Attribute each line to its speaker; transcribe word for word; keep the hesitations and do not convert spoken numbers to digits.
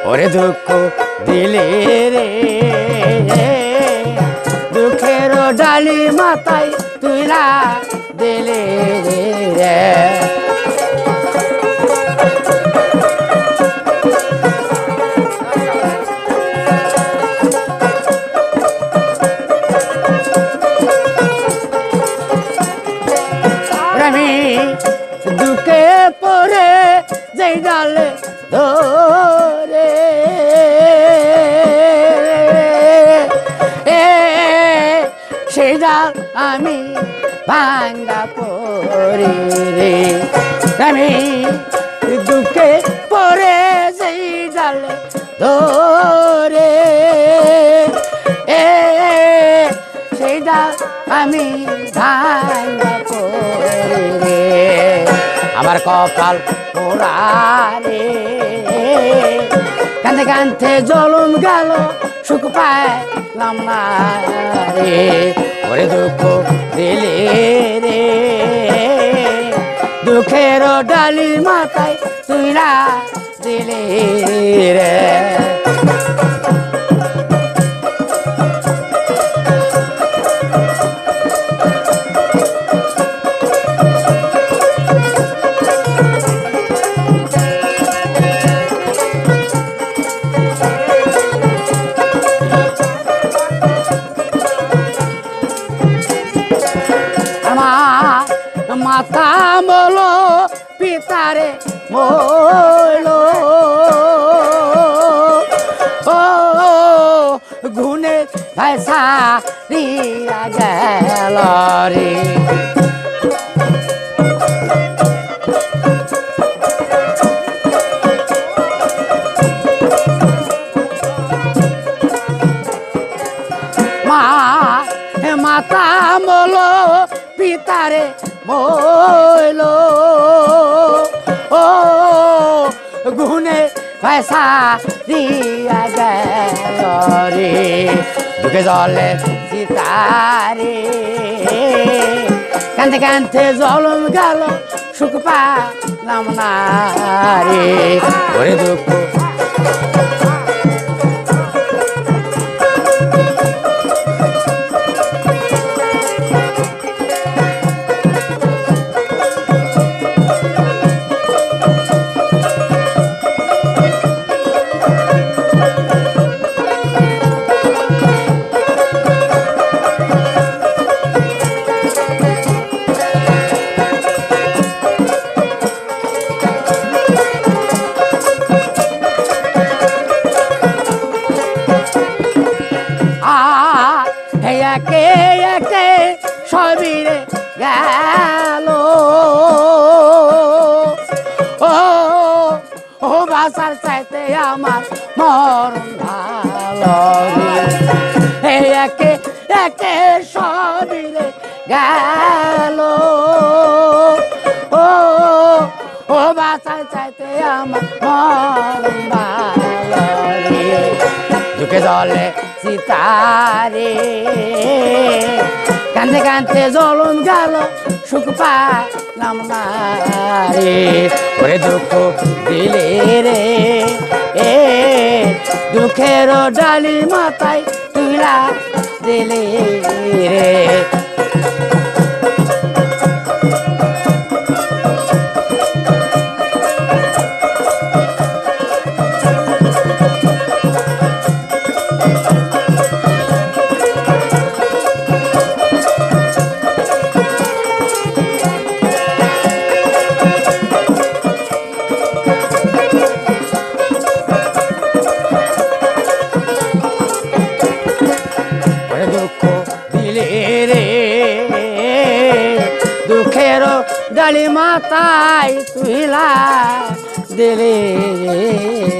Speaker 1: ওরে দুঃখ দিলে রে দুঃখের ডালি মাথায় তুইলা দিলে রে আমি দুঃখে পড়ে যেই ডালে ধরে এ সেই ডাল আমি ভাঙ্গা পড়ি রে আমি দুঃখে পড়ে যেই ডালে ধরে এ সেই ডাল আমি ভাঙ্গা পড়ি রে আমার কপাল পোড়া রে কাঁদতে কাঁদতে জলম গেল সুখ পাইলাম না রে ওরে দুঃখ দিলে রে দুঃখের ডালি মাথায় তুইরা দিলে রে মাতা বলো পিতারে বলো ও গুনে ভাইসা রিয়া গেল রে মা মাতা বলো পিতারে বলো ও গুনে ভাইসা দিয়া গেল রে দুঃখে জলে সীতারে কাঁদতে কাঁদতে জলম গেল সুখ পাইলাম না রে ওরে দুঃখ একে একে সবিরে গেল ও ও বাসার চাইতে আমার মরণ ভালো রে একে একে সবিরে গেল ও ও বাসার চাইতে আমার মরণ ভালো রে দুঃখে জলে সীতারে কাঁদতে কাঁদতে জলম গেল সুখ পাইলাম না রে ওরে দুঃখ দিলে রে এ দুঃখের ডালি মাথায় তুইলা দিলে রে দুঃখের ডালি মাথায় তুইলা দিলে